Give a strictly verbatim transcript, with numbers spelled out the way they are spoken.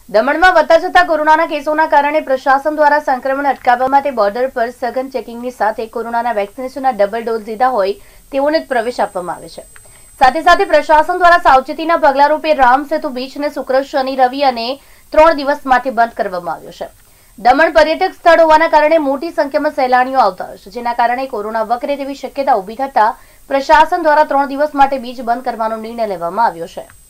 દમણમાં વધતા જતા કોરોનાના કેસોના કારણે પ્રશાસન દ્વારા સંક્રમણ અટકાવવા માટે બોર્ડર પર સઘન ચેકિંગની સાથે કોરોનાના વેક્સિનેશનના ડબલ ડોઝ લીધા હોય તેઓને જ પ્રવેશ આપવામાં આવે છે। સાથે સાથે પ્રશાસન દ્વારા સાવચેતીના પગલા રૂપે રામ સેતુ બીચને શુક્ર, શનિ, રવિ અને ત્રણ દિવસ માટે બંધ કરવામાં આવ્યો છે। દમણ પર્યટક સ્થળ હોવાના કારણે મોટી સંખ્યામાં સહેલાણીઓ આવતા હોય છે, જેના કારણે કોરોના વકરે તેવી શક્યતા ઉભી થતા પ્રશાસન દ્વારા ત્રણ દિવસ માટે બીચ બંધ કરવાનો નિર્ણય લેવામાં આવ્યો છે।